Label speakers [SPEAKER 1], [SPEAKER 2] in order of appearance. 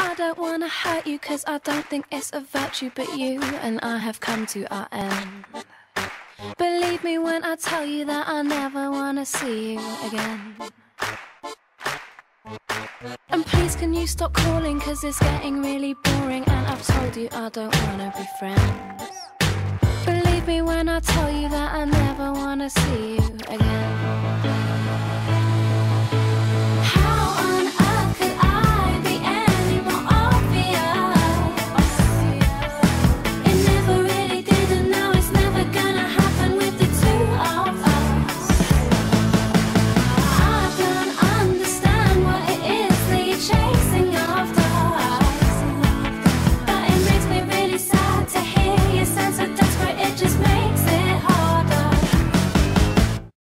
[SPEAKER 1] I don't wanna hurt you, cause I don't think it's a virtue, but you and I have come to our end. Believe me when I tell you that I never wanna see you again. And please can you stop calling, cause it's getting really boring, and I've told you I don't wanna be friends. Believe me when I tell you that I never wanna see you again.